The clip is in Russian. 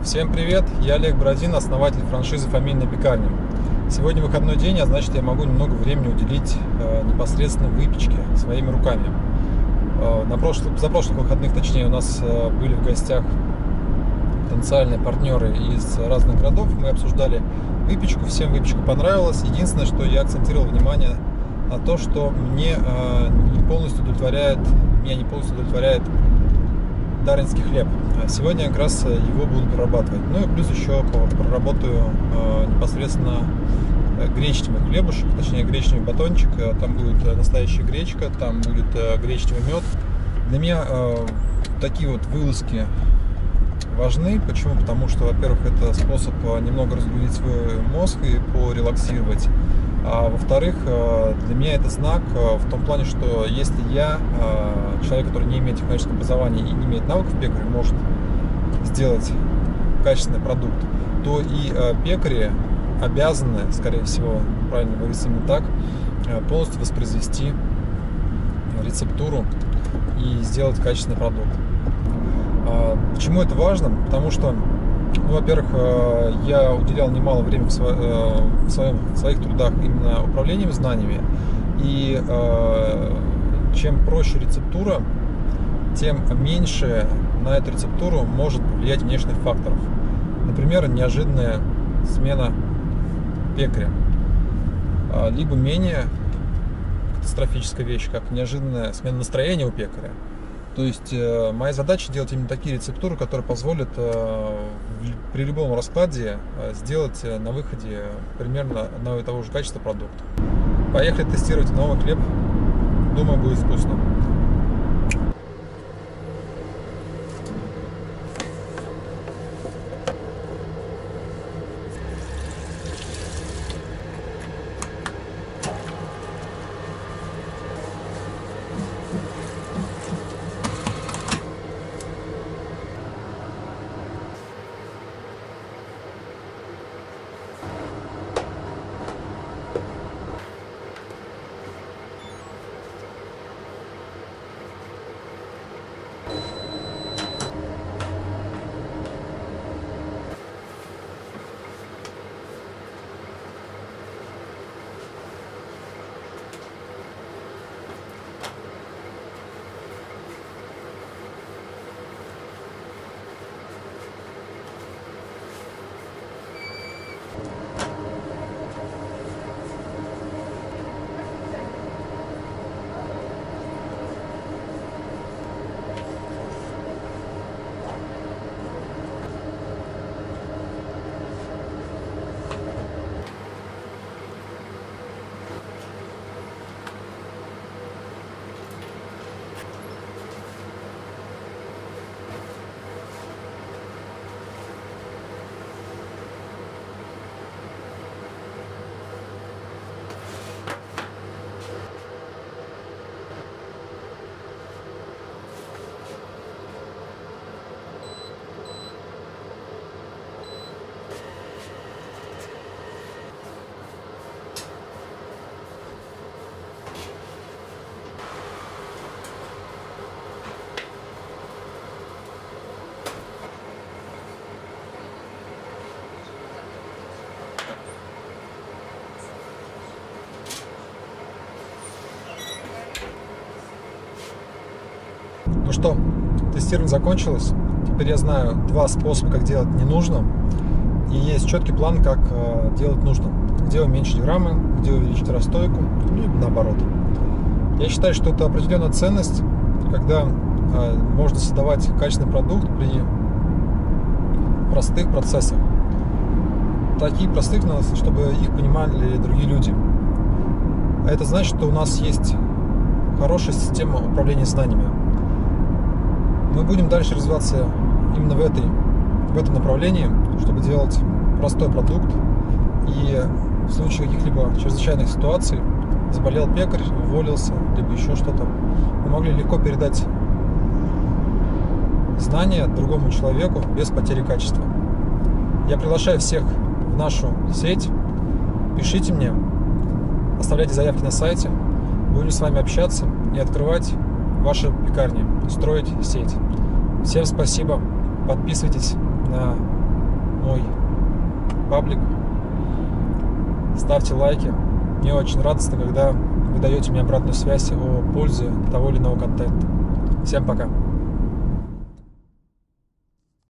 Всем привет, я Олег Бородин, основатель франшизы «Фамильная пекарня». Сегодня выходной день, а значит я могу немного времени уделить непосредственно выпечке своими руками. За прошлых выходных, точнее, у нас были в гостях потенциальные партнеры из разных городов. Мы обсуждали выпечку, всем выпечка понравилась. Единственное, что я акцентировал внимание на то, что меня не полностью удовлетворяет дарницкий хлеб. Сегодня я как раз его буду перерабатывать. Ну и плюс еще проработаю непосредственно гречневый хлебушек, точнее гречневый батончик. Там будет настоящая гречка, там будет гречневый мед. Для меня такие вот вылазки важны. Почему? Потому что, во-первых, это способ немного разгрузить свой мозг и порелаксировать. А во-вторых, для меня это знак в том плане, что если я, человек, который не имеет технического образования и не имеет навыков пекаря, может сделать качественный продукт, то и пекари обязаны, скорее всего, правильно говорится именно так, полностью воспроизвести рецептуру и сделать качественный продукт. Почему это важно? Потому что, во-первых, я уделял немало времени в своих трудах именно управлением знаниями, и чем проще рецептура, тем меньше на эту рецептуру может влиять внешних факторов. Например, неожиданная смена пекаря, либо менее катастрофическая вещь, как неожиданная смена настроения у пекаря. То есть моя задача делать именно такие рецептуры, которые позволят при любом раскладе сделать на выходе примерно одного и того же качества продукт. Поехали тестировать новый хлеб. Думаю, будет вкусно. Ну что, тестирование закончилось. Теперь я знаю два способа, как делать не нужно. И есть четкий план, как делать нужно. Где уменьшить граммы, где увеличить расстойку, либо наоборот. Я считаю, что это определенная ценность, когда можно создавать качественный продукт при простых процессах. Таких простых, чтобы их понимали другие люди. А это значит, что у нас есть хорошая система управления знаниями. Мы будем дальше развиваться именно в этом направлении, чтобы делать простой продукт. И в случае каких-либо чрезвычайных ситуаций, заболел пекарь, уволился, либо еще что-то, мы могли легко передать знания другому человеку без потери качества. Я приглашаю всех в нашу сеть. Пишите мне, оставляйте заявки на сайте. Будем с вами общаться и открывать ваши пекарни, строить сеть. Всем спасибо. Подписывайтесь на мой паблик, ставьте лайки. Мне очень радостно, когда вы даете мне обратную связь о пользе того или иного контента. Всем пока!